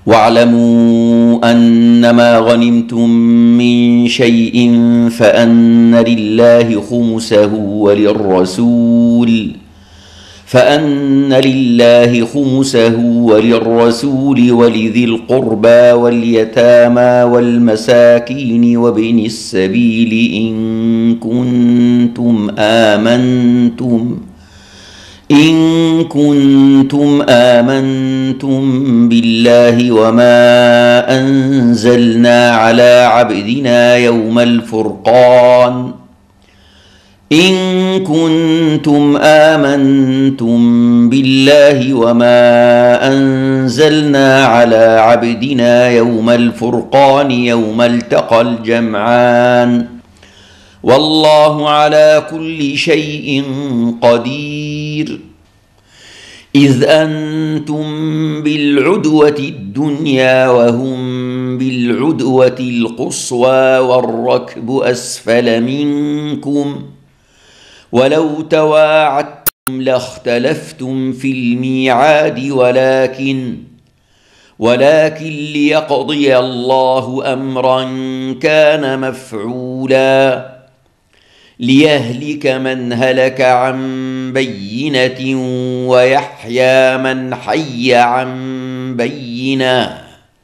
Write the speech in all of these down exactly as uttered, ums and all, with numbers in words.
واعلموا أنما غنمتم من شيء فأن لله خمسه وللرسول فأن لله خمسه وللرسول ولذي القربى واليتامى والمساكين وابن السبيل إن كنتم آمنتم إن كنتم آمنتم بالله وما أنزلنا على عبدنا يوم الفرقان إن كنتم آمنتم بالله وما أنزلنا على عبدنا يوم الفرقان يوم التقى الجمعان والله على كل شيء قدير. إذ أنتم بالعدوة الدنيا وهم بالعدوة القصوى والركب أسفل منكم ولو تواعدتم لاختلفتم في الميعاد ولكن ولكن ليقضي الله أمرا كان مفعولا ليهلك من هلك عن بينة ويحيى من حي عن بينة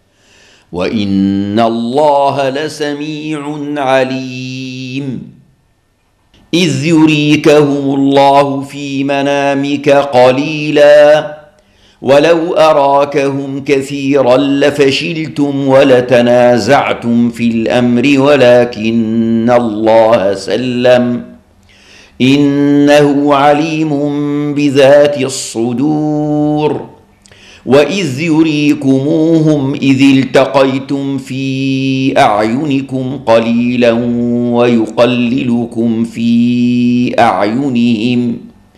وإن الله لسميع عليم. إذ يريكهم الله في منامك قليلا ولو أراكهم كثيرا لفشلتم ولتنازعتم في الأمر ولكن الله سلم إنه عليم بذات الصدور. وإذ يريكموهم إذ التقيتم في أعينكم قليلا ويقللكم في أعينهم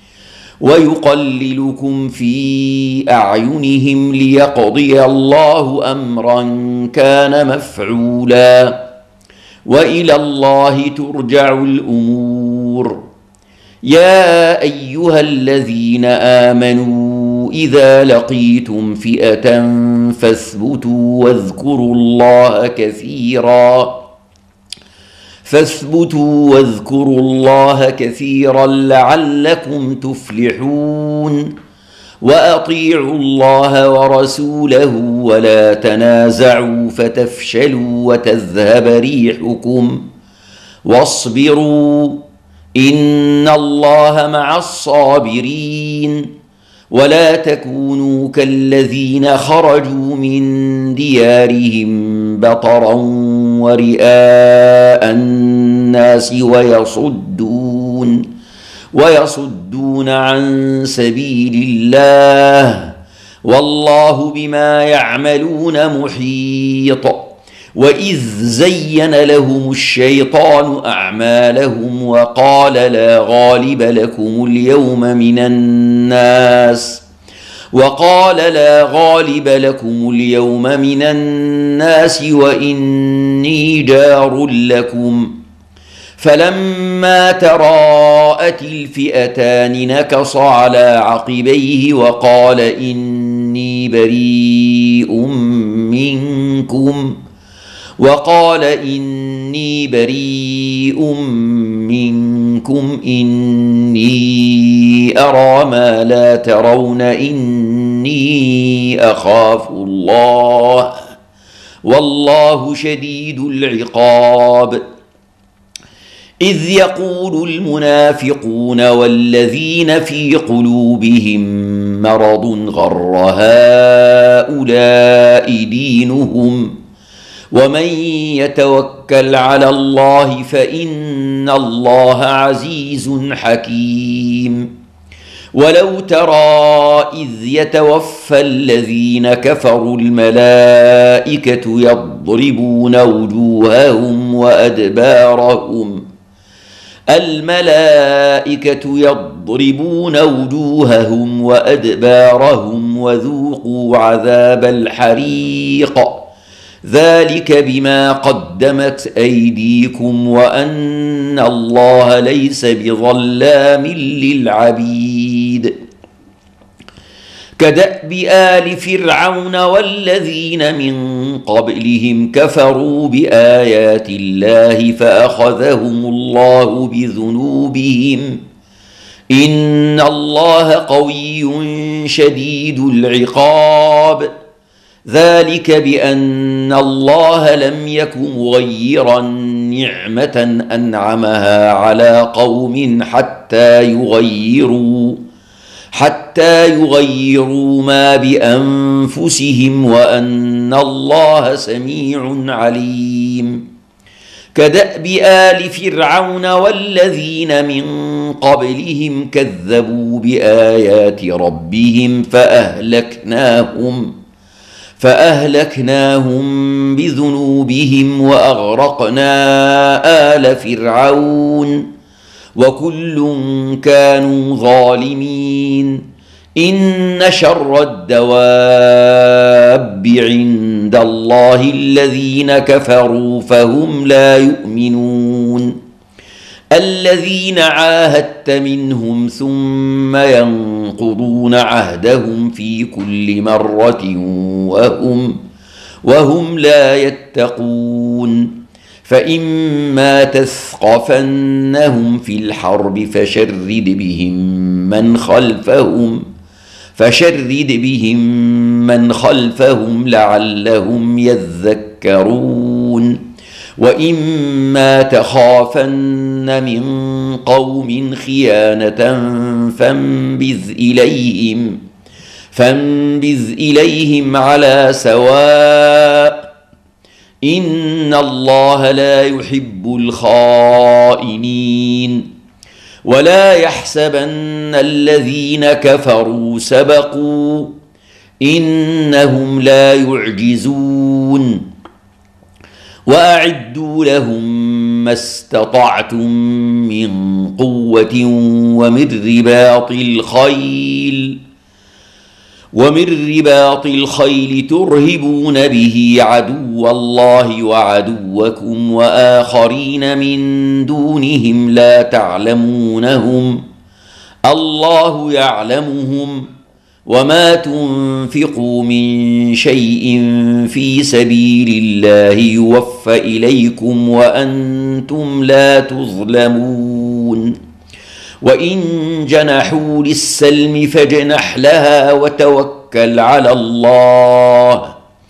ويقللكم في أعينهم ليقضي الله أمرا كان مفعولا وإلى الله ترجع الأمور. يا أيها الذين آمنوا إذا لقيتم فئة فاثبتوا واذكروا الله كثيرا فاثبتوا واذكروا الله كثيرا لعلكم تفلحون. وأطيعوا الله ورسوله ولا تنازعوا فتفشلوا وتذهب ريحكم واصبروا إن الله مع الصابرين. ولا تكونوا كالذين خرجوا من ديارهم بطرا ورئاء الناس ويصدون ويصدون عن سبيل الله والله بما يعملون محيط. وإذ زين لهم الشيطان أعمالهم وقال لا غالب لكم اليوم من الناس وقال لا غالب لكم اليوم من الناس وإني جار لكم فلما تراءت الفئتان نكص على عقبيه وقال إني بريء منكم وقال إني بريء منكم إني أرى ما لا ترون إني أخاف الله والله شديد العقاب. إذ يقول المنافقون والذين في قلوبهم مرض غر هؤلاء دينهم ومن يتوكل على الله فإن الله عزيز حكيم. ولو ترى إذ يتوفى الذين كفروا الملائكة يضربون وجوههم وأدبارهم الملائكة يضربون وجوههم وأدبارهم وذوقوا عذاب الحريق ذلك بما قدمت أيديكم وأن الله ليس بظلام للعبيد. كدأب آل فرعون والذين من قبلهم كفروا بآيات الله فأخذهم الله بذنوبهم إن الله قوي شديد العقاب ذلك بأن الله لم يك مغيرا نعمة أنعمها على قوم حتى يغيروا حتى يغيروا ما بأنفسهم وأن الله سميع عليم كدأب آل فرعون والذين من قبلهم كذبوا بآيات ربهم فأهلكناهم فأهلكناهم بذنوبهم وأغرقنا آل فرعون وكل كانوا ظالمين إن شر الدواب عند الله الذين كفروا فهم لا يؤمنون الذين عاهدت منهم ثم ينقضون عهدهم في كل مرة وهم, وهم لا يتقون فإما تثقفنهم في الحرب فشرد بهم من خلفهم فشرد بهم من خلفهم لعلهم يذكرون وإما تخافن من قوم خيانة فانبذ إليهم فانبذ إليهم على سواء إن الله لا يحب الخائنين ولا يحسبن الذين كفروا سبقوا إنهم لا يعجزون وأعدوا لهم ما استطعتم من قوة ومن رباط الخيل ومن رباط الخيل ترهبون به عدو الله وعدوكم وآخرين من دونهم لا تعلمونهم الله يعلمهم وما تنفقوا من شيء في سبيل الله يوفى إليكم وأنتم لا تظلمون وإن جنحوا للسلم فاجنح لها وتوكل على الله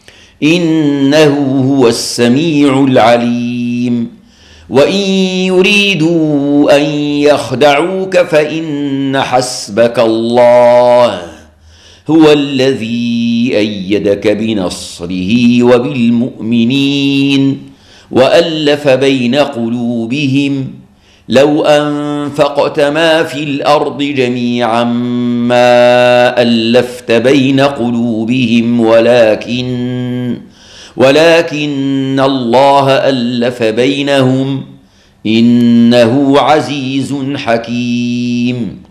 إنه هو السميع العليم وإن يريدوا أن يخدعوك فإن حسبك الله هو الذي أيدك بنصره وبالمؤمنين وألف بين قلوبهم لو أنفقت ما في الأرض جميعا ما ألفت بين قلوبهم ولكن ولكن الله ألف بينهم إنه عزيز حكيم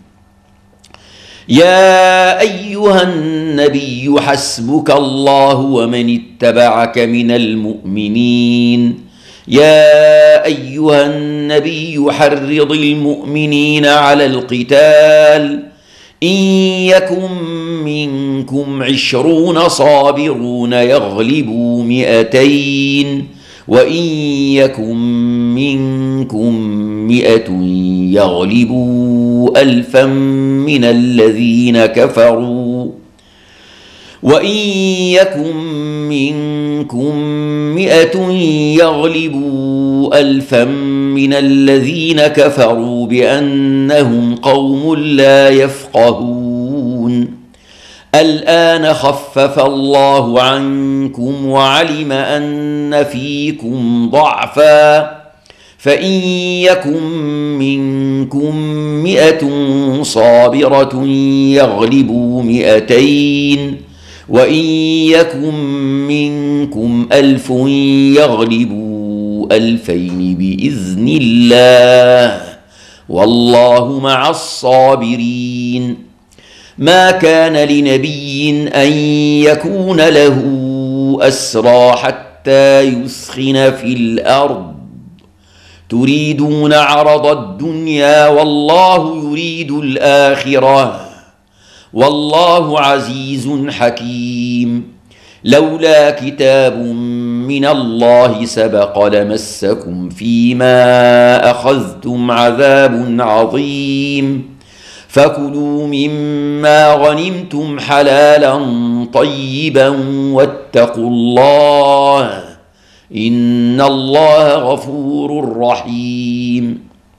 يا أيها النبي حسبك الله ومن اتبعك من المؤمنين يا أيها النبي حرض المؤمنين على القتال إن يكن منكم عشرون صابرون يغلبوا مئتين وإن يكن منكم مئة يغلبوا ألفا من الذين كفروا وإن يكن منكم مئة يغلبوا ألفا من الذين كفروا بأنهم قوم لا يفقهون الآن خفف الله عنكم وعلم أن فيكم ضعفا فإن يكن منكم مئة صابرة يغلبوا مئتين وإن يكن منكم ألف يغلبوا ألفين بإذن الله والله مع الصابرين ما كان لنبي أن يكون له أسرى حتى يثخن في الأرض تريدون عرض الدنيا والله يريد الآخرة والله عزيز حكيم. لولا كتاب من الله سبق لمسكم فيما أخذتم عذاب عظيم، فكلوا مما غنمتم حلالا طيبا واتقوا الله إن الله غفور رحيم.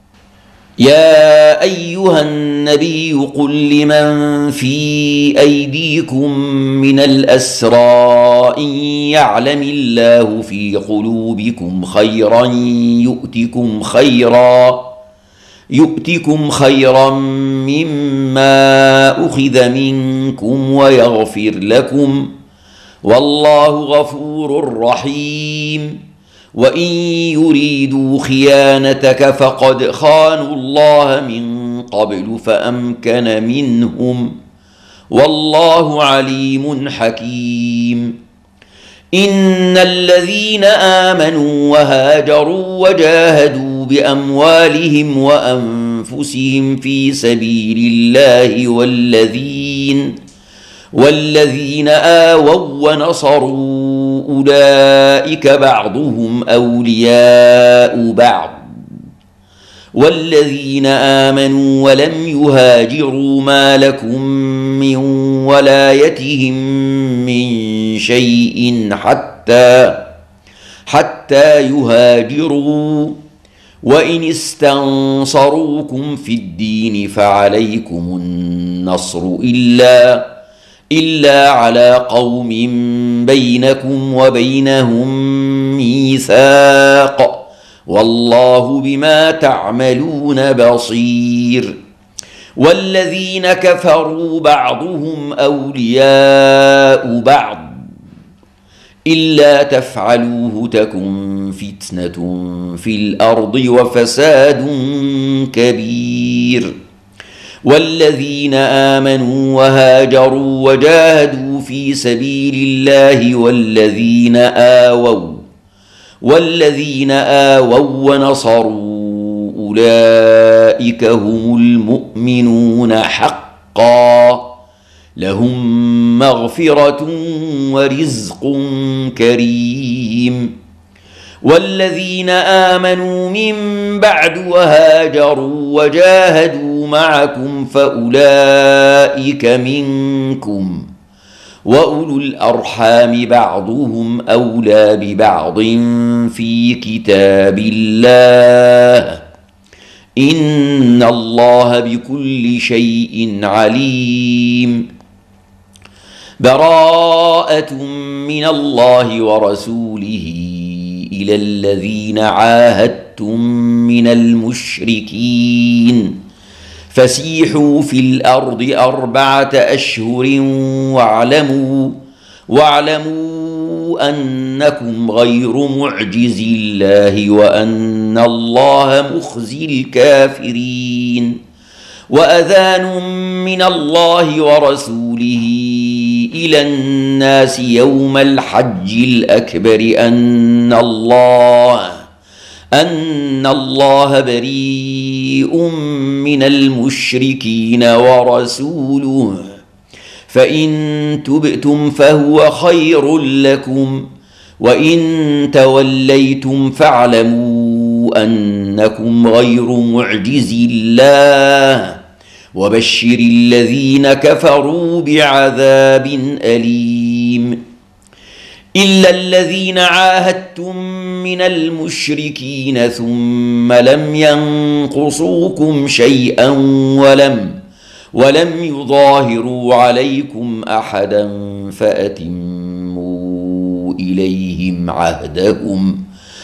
يا أيها النبي قل لمن في أيديكم من الأسرى إن يعلم الله في قلوبكم خيرا يؤتكم خيرا يؤتكم خيرا مما أخذ منكم ويغفر لكم والله غفور رحيم. وإن يريدوا خيانتك فقد خانوا الله من قبل فأمكن منهم والله عليم حكيم. إن الذين آمنوا وهاجروا وجاهدوا بأموالهم وأنفسهم في سبيل الله والذين والذين آووا ونصروا أولئك بعضهم أولياء بعض، والذين آمنوا ولم يهاجروا ما لكم من ولايتهم من شيء حتى حتى يهاجروا، وإن استنصروكم في الدين فعليكم النصر إلا إلا على قوم بينكم وبينهم ميثاق والله بما تعملون بصير. والذين كفروا بعضهم أولياء بعض إلا تفعلوه تكن فتنة في الأرض وفساد كبير. والذين آمنوا وهاجروا وجاهدوا في سبيل الله والذين آووا والذين آووا ونصروا أولئك هم المؤمنون حقا لهم مغفرة ورزق كريم. والذين آمنوا من بعد وهاجروا وجاهدوا معكم فأولئك منكم وأولو الأرحام بعضهم أولى ببعض في كتاب الله إن الله بكل شيء عليم. براءة من الله ورسوله إلى الذين عاهدتم من المشركين فسيحوا في الأرض أربعة أشهر واعلموا واعلموا أنكم غير معجز الله وأن الله مخزي الكافرين. وأذان من الله ورسوله إلى الناس يوم الحج الأكبر أن الله أن الله بريء من المشركين ورسوله فإن تبتم فهو خير لكم وإن توليتم فاعلموا أنكم غير معجز الله وبشر الذين كفروا بعذاب أليم. إلا الذين عاهدتم من المشركين ثم لم ينقصوكم شيئا ولم ولم يظاهروا عليكم أحدا فأتموا إليهم عهدهم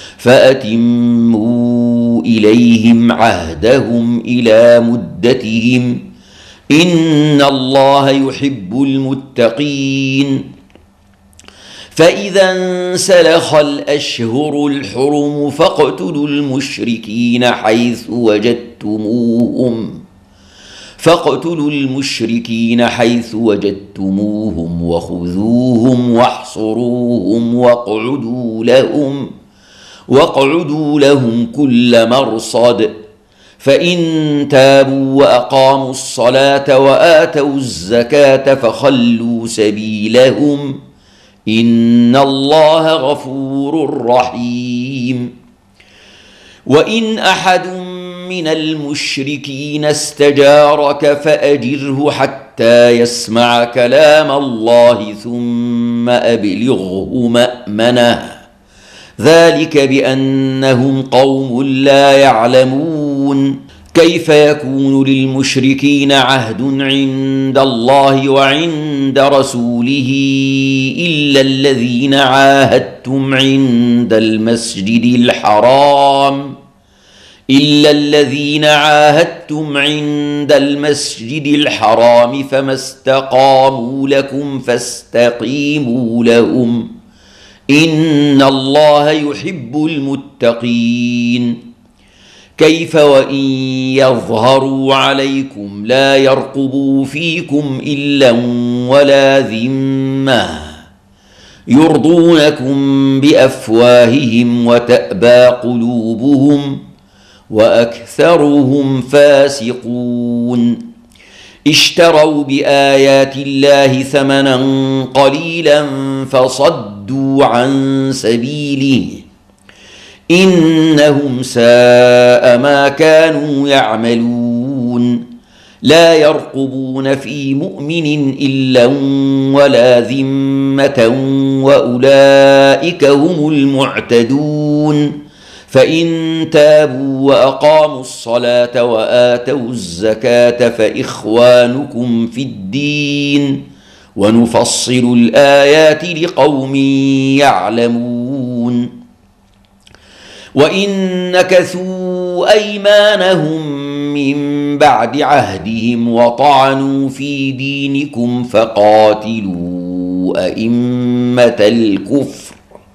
فأتموا إليهم عهدهم إلى مدتهم إن الله يحب المتقين. فإذا انسلخ الأشهر الحرم فاقتلوا المشركين حيث وجدتموهم فاقتلوا المشركين حيث وجدتموهم وخذوهم واحصروهم واقعدوا لهم واقعدوا لهم كل مرصد فإن تابوا وأقاموا الصلاة وآتوا الزكاة فخلوا سبيلهم إن الله غفور رحيم. وإن أحد من المشركين استجارك فأجره حتى يسمع كلام الله ثم أبلغه مأمنه، ذلك بأنهم قوم لا يعلمون. كيف يكون للمشركين عهد عند الله وعند رسوله إلا الذين عاهدتم عند المسجد الحرام إلا الذين عاهدتم عند المسجد الحرام فما استقاموا لكم فاستقيموا لهم إن الله يحب المتقين. كيف وإن يظهروا عليكم لا يرقبوا فيكم إلا ولا ذمة يرضونكم بأفواههم وتأبى قلوبهم وأكثرهم فاسقون. اشتروا بآيات الله ثمنا قليلا فصدوا عن سبيله إنهم ساء ما كانوا يعملون. لا يرقبون في مؤمن إلا ولا ذمة وأولئك هم المعتدون. فإن تابوا وأقاموا الصلاة وآتوا الزكاة فإخوانكم في الدين ونفصل الآيات لقوم يعلمون. وإن نكثوا أيمانهم من بعد عهدهم وطعنوا في دينكم فقاتلوا أئمة الكفر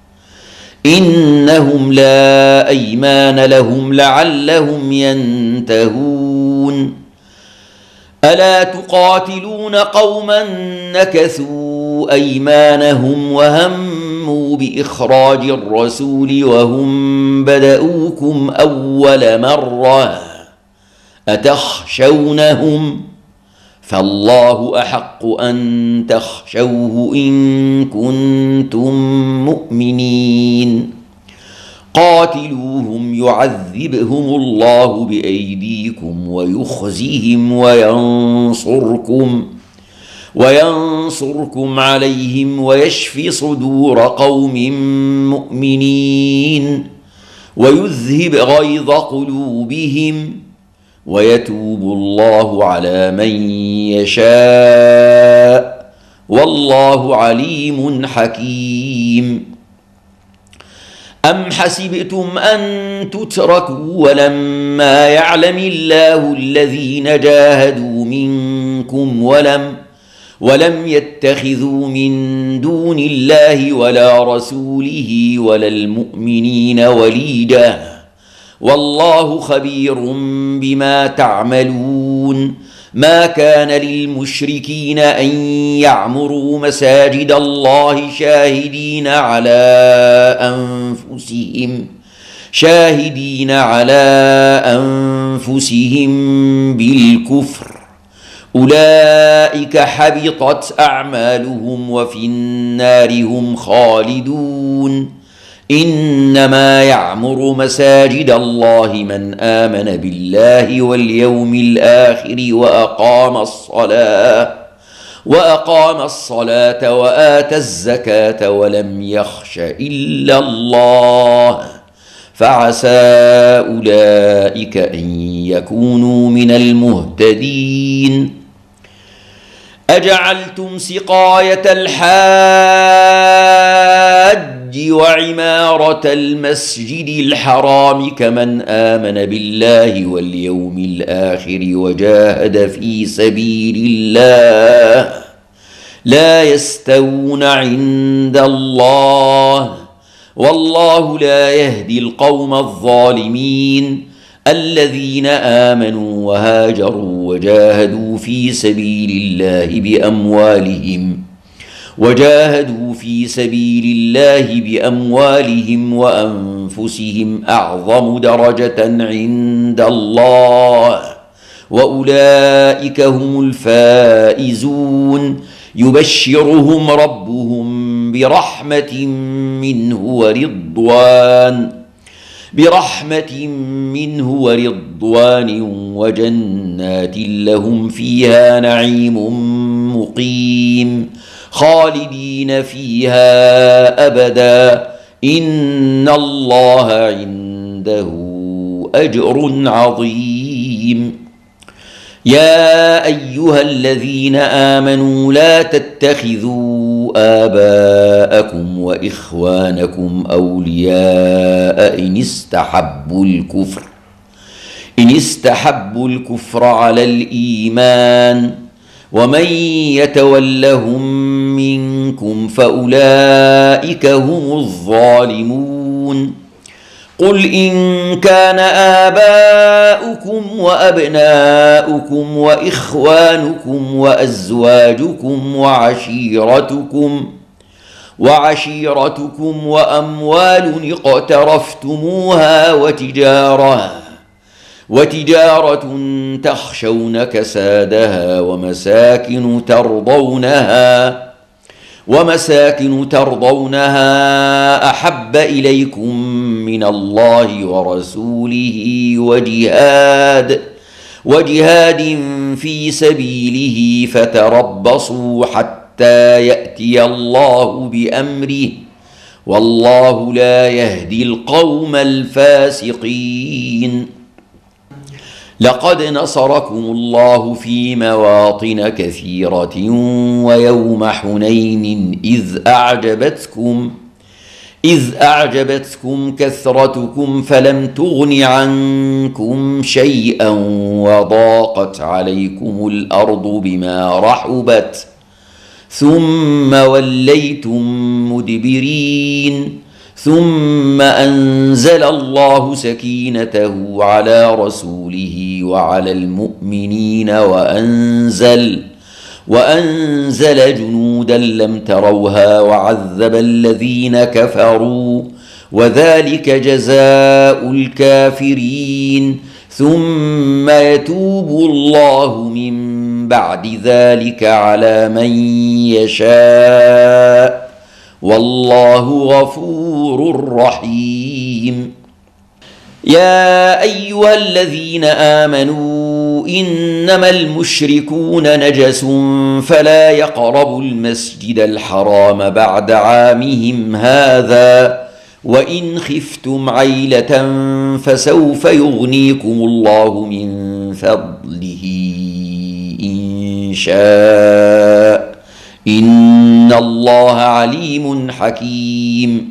إنهم لا أيمان لهم لعلهم ينتهون. ألا تقاتلون قوما نكثوا أيمانهم وهموا بإخراج الرسول وهم بدؤوكم أول مرة أتخشونهم فالله أحق أن تخشوه إن كنتم مؤمنين. قاتلوهم يعذبهم الله بأيديكم ويخزهم وينصركم وينصركم عليهم ويشفي صدور قوم مؤمنين ويذهب غيظ قلوبهم ويتوب الله على من يشاء والله عليم حكيم. أم حسبتم أن تتركوا ولما يعلم الله الذين جاهدوا منكم ولم ولم يتخذوا من دون الله ولا رسوله ولا المؤمنين وليجا والله خبير بما تعملون. ما كان للمشركين أن يعمروا مساجد الله شاهدين على أنفسهم شاهدين على أنفسهم بالكفر أولئك حبطت أعمالهم وفي النار هم خالدون. إنما يعمر مساجد الله من آمن بالله واليوم الآخر وأقام الصلاة وأقام الصلاة وآتى الزكاة ولم يخش إلا الله فعسى أولئك أن يكونوا من المهتدين. أجعلتم سقاية الحاج وعمارة المسجد الحرام كمن آمن بالله واليوم الآخر وجاهد في سبيل الله لا يستوون عند الله والله لا يهدي القوم الظالمين. الذين آمنوا وهاجروا وجاهدوا في سبيل الله بأموالهم وجاهدوا في سبيل الله بأموالهم وأنفسهم أنفسهم أعظم درجة عند الله وأولئك هم الفائزون يبشرهم ربهم برحمة منه ورضوان برحمة منه ورضوان وجنات لهم فيها نعيم مقيم خالدين فيها أبدا إن الله عنده أجر عظيم. يا أيها الذين آمنوا لا تتخذوا آباءكم وإخوانكم أولياء إن استحبوا الكفر إن استحبوا الكفر على الإيمان ومن يتولهم منكم فأولئك هم الظالمون. قل إن كان آباؤكم وأبناؤكم وإخوانكم وأزواجكم وعشيرتكم وعشيرتكم وأموال اقترفتموها وتجارة وتجارة تخشون كسادها ومساكن ترضونها ومساكن ترضونها أحب إليكم من الله ورسوله وجهاد وجهاد في سبيله فتربصوا حتى يأتي الله بأمره والله لا يهدي القوم الفاسقين. لقد نصركم الله في مواطن كثيرة ويوم حنين إذ أعجبتكم إذ أعجبتكم كثرتكم فلم تغن عنكم شيئا وضاقت عليكم الأرض بما رحبت ثم وليتم مدبرين ثم أنزل الله سكينته على رسوله وعلى المؤمنين وأنزل وأنزل جنودا لم تروها وعذب الذين كفروا وذلك جزاء الكافرين ثم يتوب الله من بعد ذلك على من يشاء والله غفور رحيم. يا أيها الذين آمنوا إنما المشركون نجس فلا يقربوا المسجد الحرام بعد عامهم هذا وإن خفتم عيلة فسوف يغنيكم الله من فضله إن شاء إن الله عليم حكيم.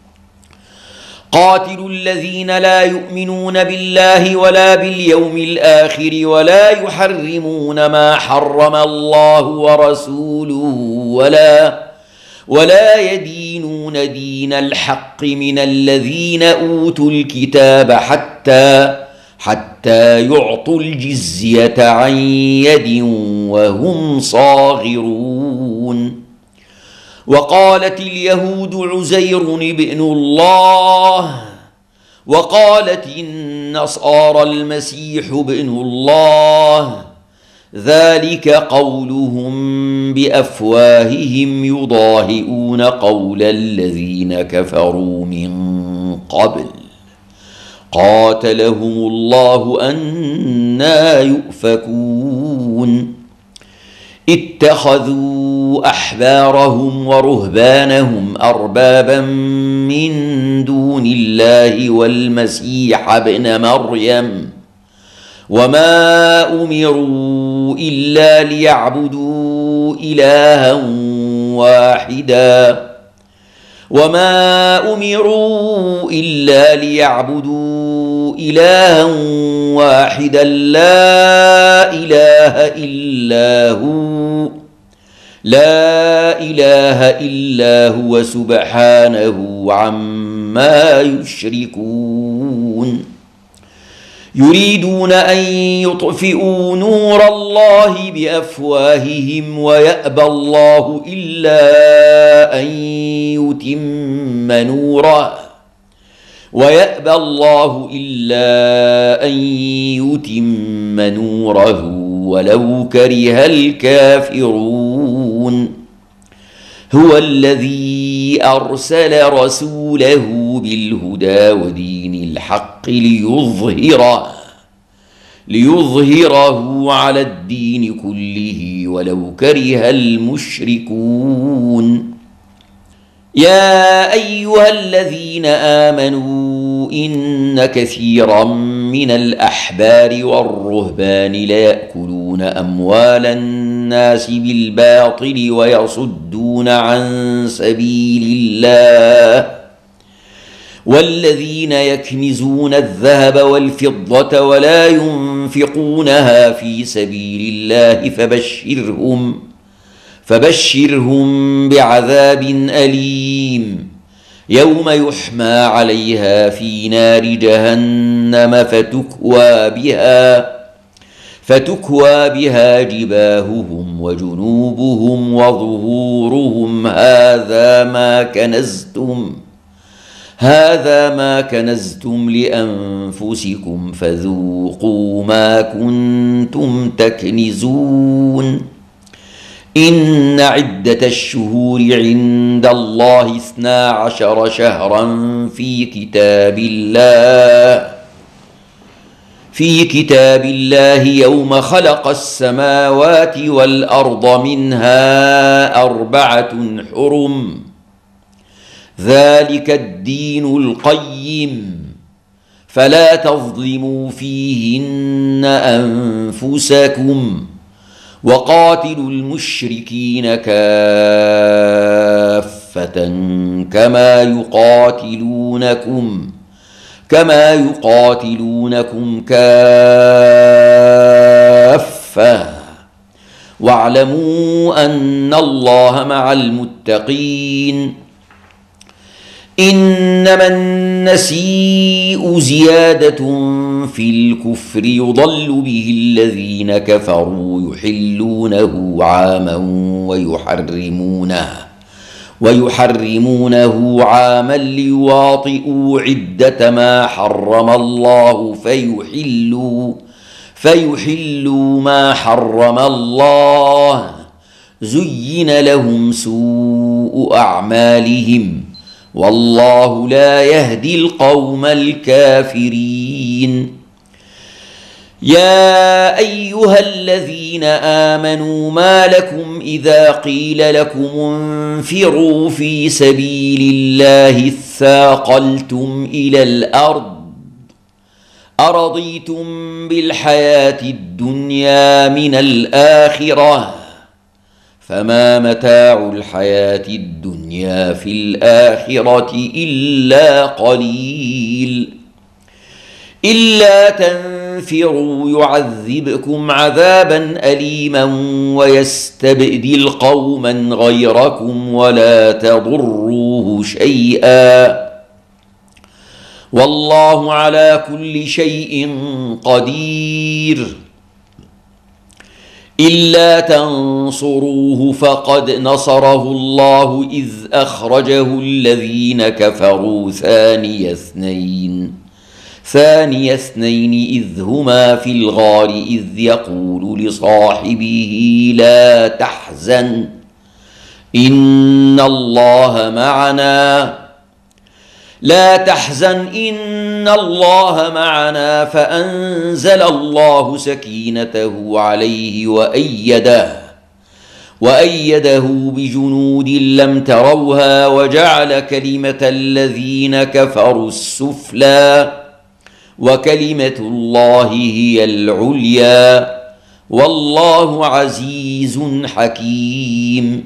قاتلوا الذين لا يؤمنون بالله ولا باليوم الآخر ولا يحرمون ما حرم الله ورسوله ولا ولا يدينون دين الحق من الذين أوتوا الكتاب حتى حتى يعطوا الجزية عن يد وهم صاغرون. وقالت اليهود عزير ابن الله وقالت النصارى المسيح ابن الله ذلك قولهم بأفواههم يضاهئون قول الذين كفروا من قبل قاتلهم الله أنى يؤفكون. اتخذوا أحبارهم ورهبانهم أربابا من دون الله والمسيح ابن مريم وما أمروا إلا ليعبدوا إلها واحدا وما أمروا إلا ليعبدوا إلها واحدا لا إله إلا هو لا إله إلا هو سبحانه عما يشركون. يريدون أن يطفئوا نور الله بأفواههم ويأبى الله إلا أن يتم نوره ويأبى الله إلا أن يتم نوره ولو كره الكافرون. هو الذي أرسل رسوله بالهدى ودين الحق ليظهره ليظهره على الدين كله ولو كره المشركون. يا أيها الذين آمنوا إن كثيرا من الأحبار والرهبان ليأكلون أموال الناس بالباطل ويصدون عن سبيل الله، والذين يكنزون الذهب والفضة ولا ينفقونها في سبيل الله فبشرهم فبشرهم بعذاب أليم يوم يحمى عليها في نار جهنم فتكوى بها فتكوى بها جباههم وجنوبهم وظهورهم هذا ما كنزتم هذا ما كنزتم لأنفسكم فذوقوا ما كنتم تكنزون. إن عدة الشهور عند الله اثنا عشر شهرا في كتاب الله في كتاب الله يوم خلق السماوات والأرض منها أربعة حرم ذلك الدين القيم فلا تظلموا فيهن أنفسكم وقاتلوا المشركين كافة كما يقاتلونكم كما يقاتلونكم كافة واعلموا أن الله مع المتقين. إنما النسيء زيادة في الكفر يضل به الذين كفروا يحلونه عاما ويحرمونه ويحرمونه عاما ليواطئوا عدة ما حرم الله فيحلوا فيحلوا ما حرم الله. زين لهم سوء أعمالهم والله لا يهدي القوم الكافرين. يا أيها الذين آمنوا ما لكم إذا قيل لكم انفروا في سبيل الله اثاقلتم إلى الأرض أرضيتم بالحياة الدنيا من الآخرة فما متاع الحياة الدنيا في الآخرة إلا قليل. إلا تنفروا يعذبكم عذابا أليما ويستبدل قوما غيركم ولا تضروه شيئا والله على كل شيء قدير. إلا تنصروه فقد نصره الله إذ أخرجه الذين كفروا ثاني اثنين ثاني اثنين إذ هما في الغار إذ يقول لصاحبه لا تحزن إن الله معنا لا تحزن إن الله معنا فأنزل الله سكينته عليه وأيده وأيده بجنود لم تروها وجعل كلمة الذين كفروا السفلى وكلمة الله هي العليا والله عزيز حكيم.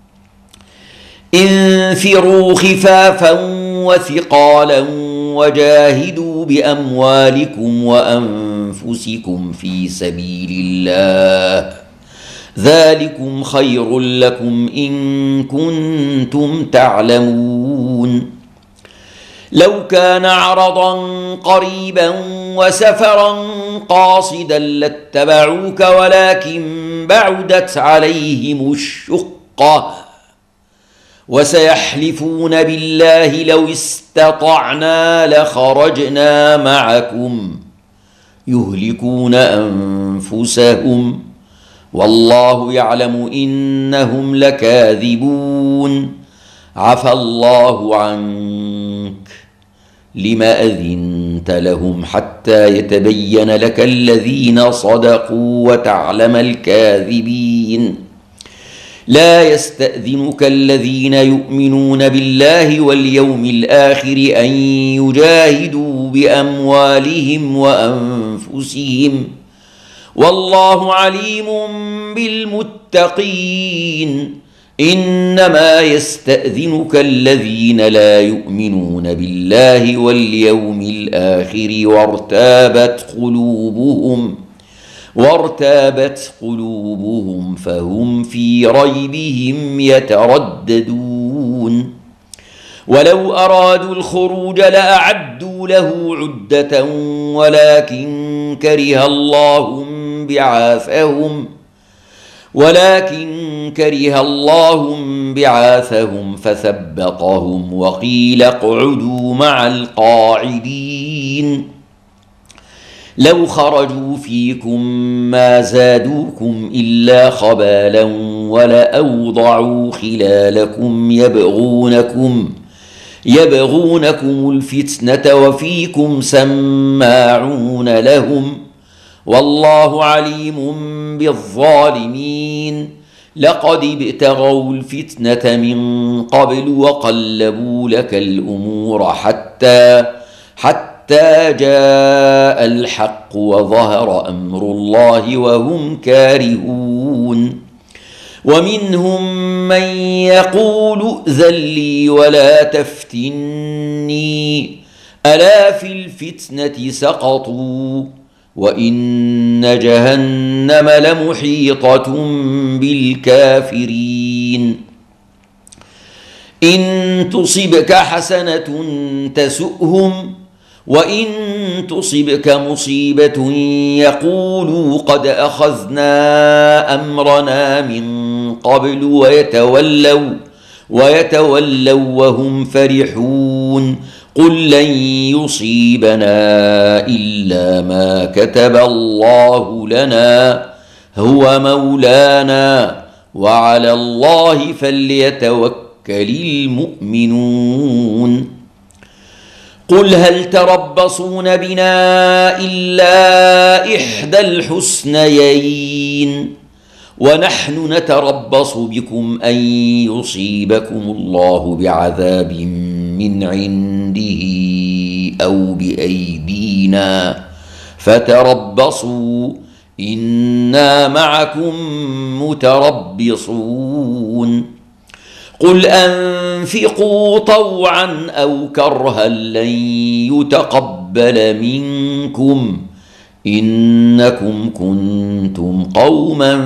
انفروا خفافا وثقالا وجاهدوا بأموالكم وأنفسكم في سبيل الله ذلكم خير لكم إن كنتم تعلمون. لو كان عرضا قريبا وسفرا قاصدا لاتبعوك ولكن بعدت عليهم الشقة وسيحلفون بالله لو استطعنا لخرجنا معكم يهلكون أنفسهم والله يعلم إنهم لكاذبون عفى الله عنك لم أذنت لهم حتى يتبين لك الذين صدقوا وتعلم الكاذبين لا يستأذنك الذين يؤمنون بالله واليوم الآخر أن يجاهدوا بأموالهم وأنفسهم والله عليم بالمتقين إنما يستأذنك الذين لا يؤمنون بالله واليوم الآخر وارتابت قلوبهم وارتابت قلوبهم فهم في ريبهم يترددون ولو أرادوا الخروج لأعدوا له عدة ولكن كره الله بعاثهم ولكن كره الله بعاثهم فثبطهم وقيل اقعدوا مع القاعدين لو خرجوا فيكم ما زادوكم إلا خبالا ولأوضعوا خلالكم يبغونكم يبغونكم الفتنة وفيكم سماعون لهم والله عليم بالظالمين لقد ابتغوا الفتنة من قبل وقلبوا لك الأمور حتى حتى جاء الحق وظهر أمر الله وهم كارهون ومنهم من يقول ائذن لي ولا تفتني ألا في الفتنة سقطوا وإن جهنم لمحيطة بالكافرين إن تصبك حسنة تسؤهم وإن تصبك مصيبة يقولوا قد أخذنا أمرنا من قبل ويتولوا ويتولوا وهم فرحون قل لن يصيبنا إلا ما كتب الله لنا هو مولانا وعلى الله فليتوكل المؤمنون قل هل تربصون بنا إلا إحدى الحسنيين ونحن نتربص بكم أن يصيبكم الله بعذاب من عنده أو بأيدينا فتربصوا إنا معكم متربصون قل أنفقوا طوعا أو كرها لن يتقبل منكم إنكم كنتم قوما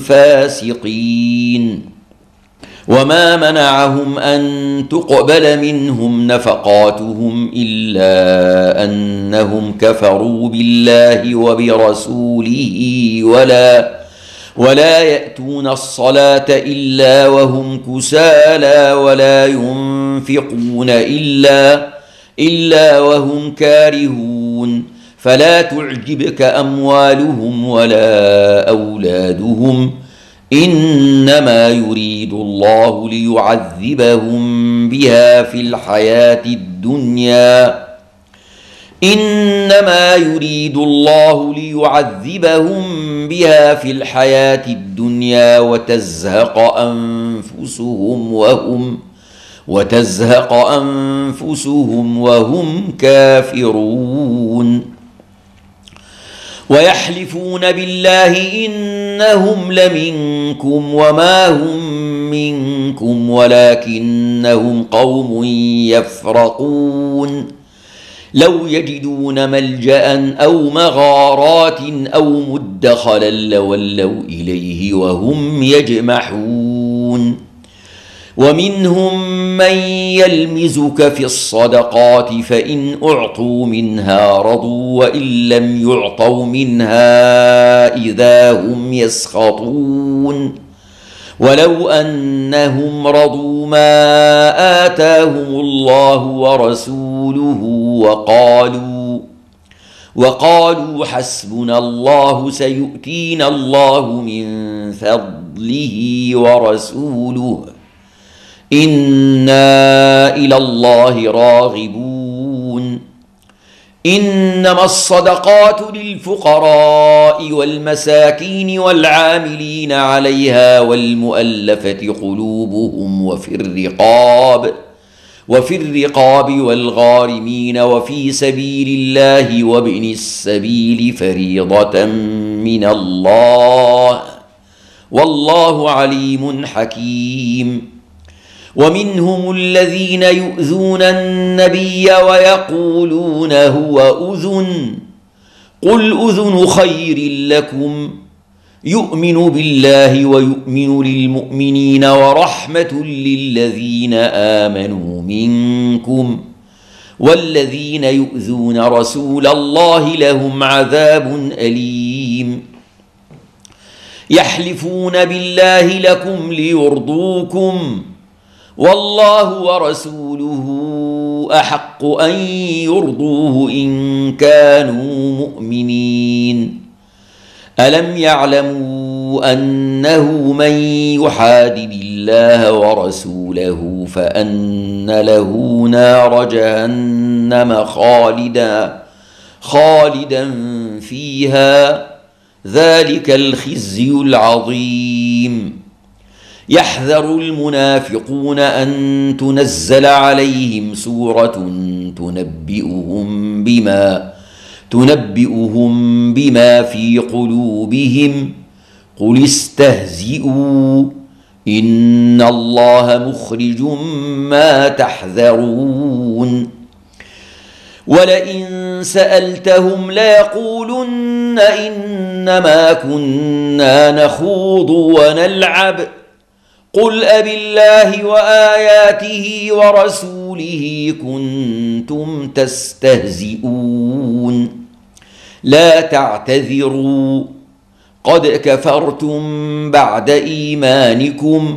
فاسقين وما منعهم أن تقبل منهم نفقاتهم إلا أنهم كفروا بالله وبرسوله ولا ولا يأتون الصلاة إلا وهم كسالى ولا ينفقون إلا إلا وهم كارهون فلا تعجبك أموالهم ولا أولادهم إنما يريد الله ليعذبهم بها في الحياة الدنيا إنما يريد الله ليعذبهم بها في الحياة الدنيا وتزهق أنفسهم وهم وتزهق أنفسهم وهم كافرون ويحلفون بالله إنهم لمنكم وما هم منكم ولكنهم قوم يفرقون لو يجدون ملجأ أو مغارات أو مدخلا لولوا إليه وهم يجمحون ومنهم من يلمزك في الصدقات فإن أعطوا منها رضوا وإن لم يعطوا منها إذا هم يسخطون ولو أنهم رضوا ما آتاهم الله ورسوله وقالوا وقالوا حسبنا الله سيؤتينا الله من فضله ورسوله إنا إلى الله راغبون. إنما الصدقات للفقراء والمساكين والعاملين عليها والمؤلفة قلوبهم وفي الرقاب وفي الرقاب والغارمين وفي سبيل الله وابن السبيل فريضة من الله والله عليم حكيم. ومنهم الذين يؤذون النبي ويقولون هو أذن قل أذن خير لكم يؤمن بالله ويؤمن للمؤمنين ورحمة للذين آمنوا منكم والذين يؤذون رسول الله لهم عذاب أليم. يحلفون بالله لكم ليرضوكم والله ورسوله أحق أن يرضوه إن كانوا مؤمنين. ألم يعلموا أنه من يحادد الله ورسوله فأن له نار جهنم خالدا خالدا فيها ذلك الخزي العظيم. يحذر المنافقون أن تنزل عليهم سورة تنبئهم بما تنبئهم بما في قلوبهم قل استهزئوا إن الله مخرج ما تحذرون. ولئن سألتهم ليقولن إنما كنا نخوض ونلعب قل أبالله وآياته ورسوله كنتم تستهزئون لا تعتذروا قد كفرتم بعد إيمانكم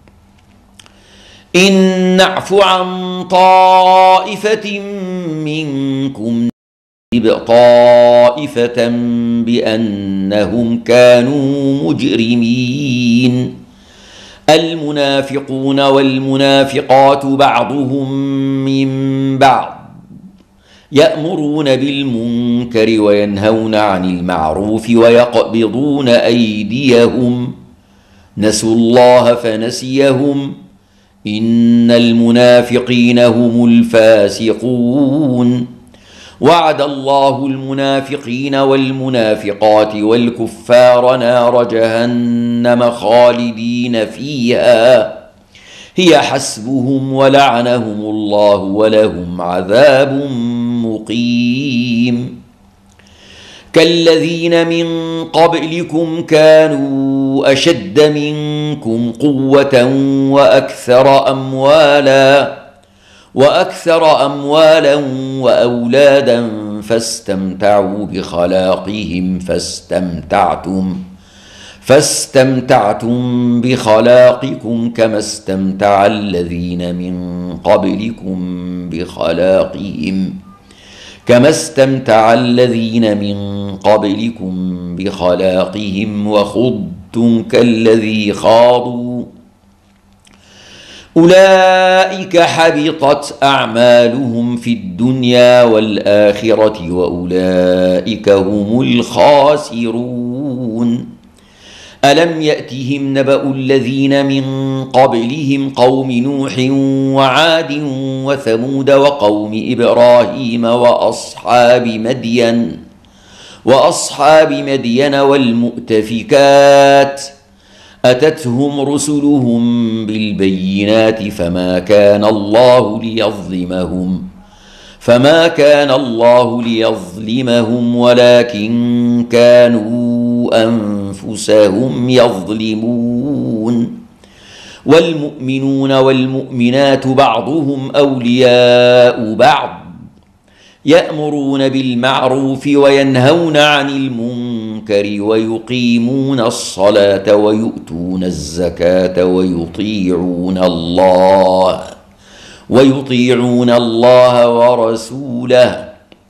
إن نعف عن طائفة منكم نعذب طائفة بأنهم كانوا مجرمين. المنافقون والمنافقات بعضهم من بعض يأمرون بالمنكر وينهون عن المعروف ويقبضون أيديهم نسوا الله فنسيهم إن المنافقين هم الفاسقون. وعد الله المنافقين والمنافقات والكفار نار جهنم خالدين فيها هي حسبهم ولعنهم الله ولهم عذاب مقيم. كالذين من قبلكم كانوا أشد منكم قوة وأكثر أموالا وأكثر أموالا وأولادا فاستمتعوا بخلاقهم فاستمتعتم فاستمتعتم بخلاقكم كما استمتع الذين من قبلكم بخلاقهم كما استمتع الذين من قبلكم بخلاقهم وخضتم كالذي خاضوا أولئك حبطت أعمالهم في الدنيا والآخرة وأولئك هم الخاسرون. ألم يأتهم نبأ الذين من قبلهم قوم نوح وعاد وثمود وقوم إبراهيم وأصحاب مدين وأصحاب مدين والمؤتفكات أتتهم رسلهم بالبينات فما كان الله ليظلمهم فما كان الله ليظلمهم ولكن كانوا أنفسهم يظلمون. والمؤمنون والمؤمنات بعضهم أولياء بعض يأمرون بالمعروف وينهون عن المنكر المنكر ويقيمون الصلاة ويؤتون الزكاة ويطيعون الله ويطيعون الله ورسوله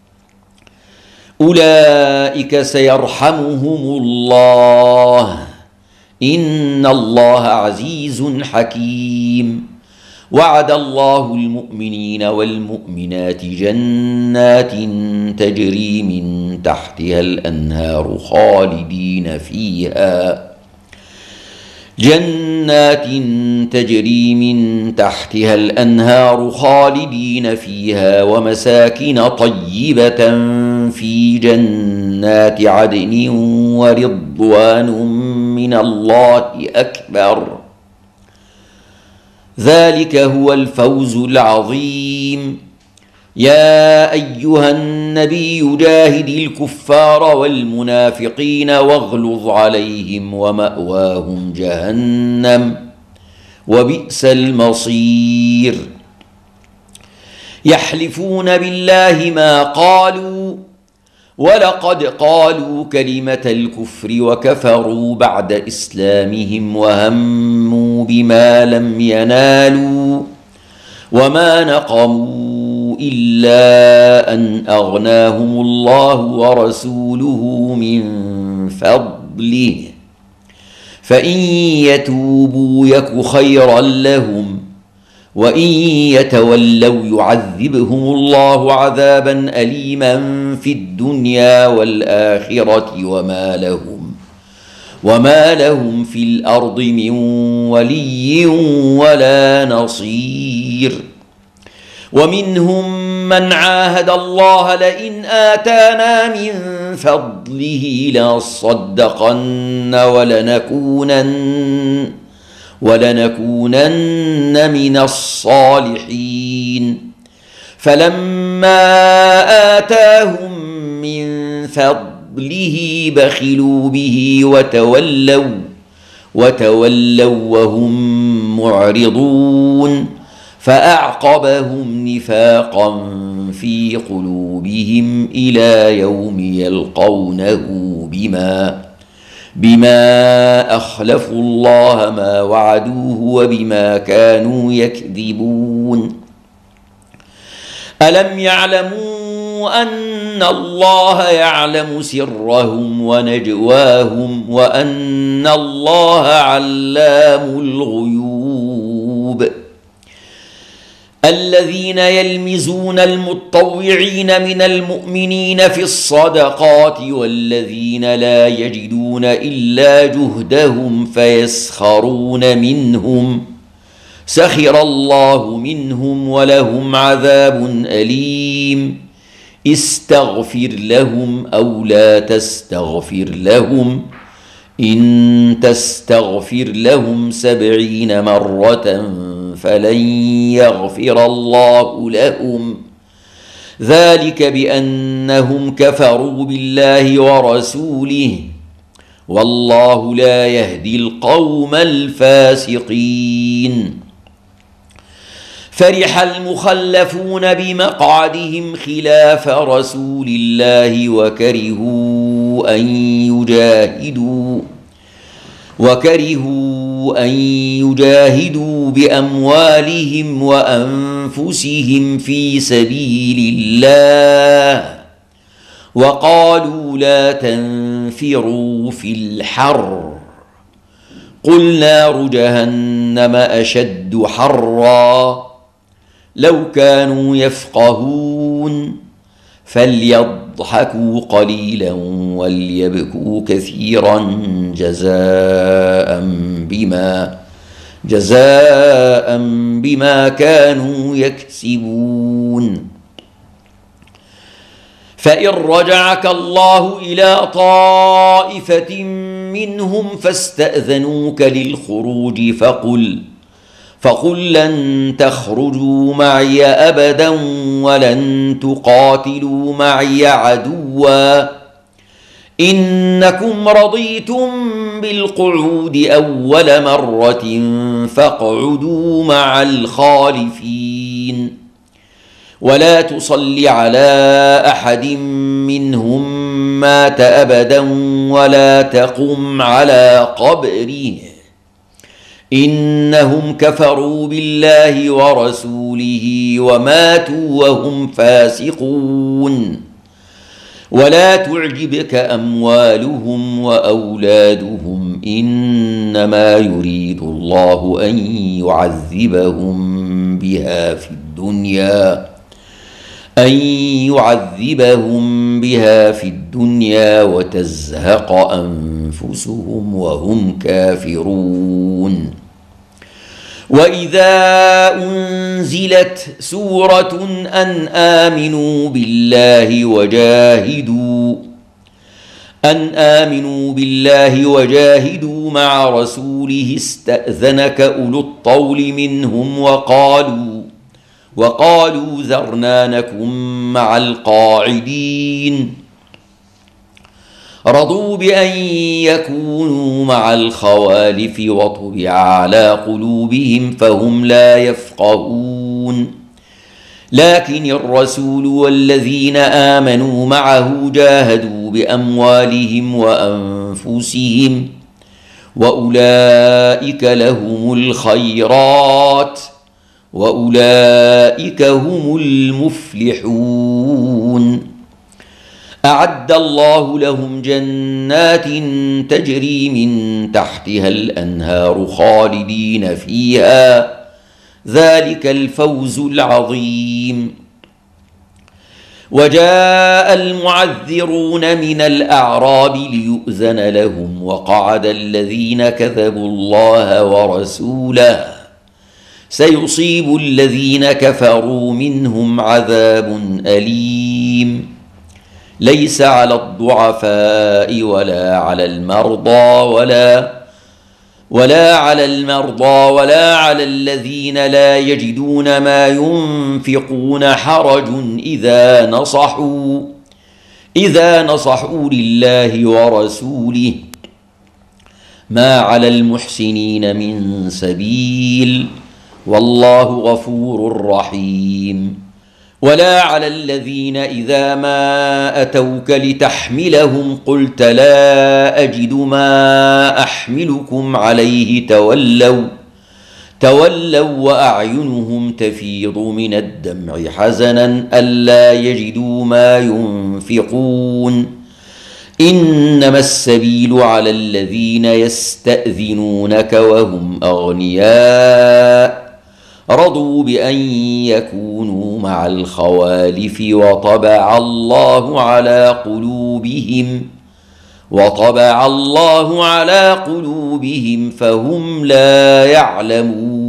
أولئك سيرحمهم الله إن الله عزيز حكيم. وعد الله المؤمنين والمؤمنات جنات تجري من تحتها الأنهار خالدين فيها جنات تجري من تحتها الأنهار خالدين فيها ومساكن طيبة في جنات عدن ورضوان من الله أكبر ذلك هو الفوز العظيم. يا أيها النبي جاهد الكفار والمنافقين واغلظ عليهم ومأواهم جهنم وبئس المصير. يحلفون بالله ما قالوا ولقد قالوا كلمة الكفر وكفروا بعد إسلامهم وهموا بما لم ينالوا وما نقموا إلا أن أغناهم الله ورسوله من فضله فإن يتوبوا يك خيرا لهم وإن يتولوا يعذبهم الله عذابا أليما في الدنيا والآخرة وما لهم وما لهم في الأرض من ولي ولا نصير. ومنهم من عاهد الله لئن آتانا من فضله لنصدقن ولنكونن ولنكونن من الصالحين فلما آتاهم من فضله بخلوا به وتولوا وتولوا وهم معرضون فأعقبهم نفاقا في قلوبهم إلى يوم يلقونه بما بما أخلفوا الله ما وعدوه وبما كانوا يكذبون. ألم يعلموا أن الله يعلم سرهم ونجواهم وأن الله علام الغيوب. الذين يلمزون المتطوعين من المؤمنين في الصدقات والذين لا يجدون إلا جهدهم فيسخرون منهم سخر الله منهم ولهم عذاب أليم. استغفر لهم أو لا تستغفر لهم إن تستغفر لهم سبعين مرة فلن يغفر الله لهم ذلك بأنهم كفروا بالله ورسوله والله لا يهدي القوم الفاسقين. فرح المخلفون بمقعدهم خلاف رسول الله وكرهوا أن يجاهدوا وكرهوا أن يجاهدوا بأموالهم وأنفسهم في سبيل الله وقالوا لا تنفروا في الحر قل نار جهنم أشد حرا لو كانوا يفقهون فليضحكوا قليلا وليبكوا كثيرا جزاء بما جزاء بما كانوا يكسبون. فإن رجعك الله إلى طائفة منهم فاستأذنوك للخروج فقل فقل لن تخرجوا معي أبدا ولن تقاتلوا معي عدوا إنكم رضيتم بالقعود أول مرة فاقعدوا مع الخالفين ولا تصل على أحد منهم مات أبدا ولا تقم على قبره إنهم كفروا بالله ورسوله وماتوا وهم فاسقون. ولا تعجبك أموالهم وأولادهم إنما يريد الله أن يعذبهم بها في الدنيا أن يعذبهم بها في الدنيا وتزهق أنفسهم وهم كافرون. وإذا أنزلت سورة أن آمنوا بالله وجاهدوا أن آمنوا بالله وجاهدوا مع رسوله استأذنك أولو الطول منهم وقالوا وقالوا ذرنا نكن مع القاعدين رضوا بأن يكونوا مع الخوالف وطبع على قلوبهم فهم لا يفقهون. لكن الرسول والذين آمنوا معه جاهدوا بأموالهم وأنفسهم وأولئك لهم الخيرات وأولئك هم المفلحون. أعد الله لهم جنات تجري من تحتها الأنهار خالدين فيها ذلك الفوز العظيم. وجاء المعذرون من الأعراب ليؤذن لهم وقعد الذين كذبوا الله ورسوله سيصيب الذين كفروا منهم عذاب أليم. ليس على الضعفاء ولا على المرضى ولا ولا على المرضى ولا على الذين لا يجدون ما ينفقون حرج إذا نصحوا إذا نصحوا لله ورسوله ما على المحسنين من سبيل والله غفور رحيم. ولا على الذين إذا ما أتوك لتحملهم قلت لا أجد ما أحملكم عليه تولوا تولوا وأعينهم تفيض من الدمع حزنا ألا يجدوا ما ينفقون. إنما السبيل على الذين يستأذنونك وهم أغنياء رضوا بأن يكونوا مع الخوالف وطبع الله على قلوبهم وطبع الله على قلوبهم فهم لا يعلمون.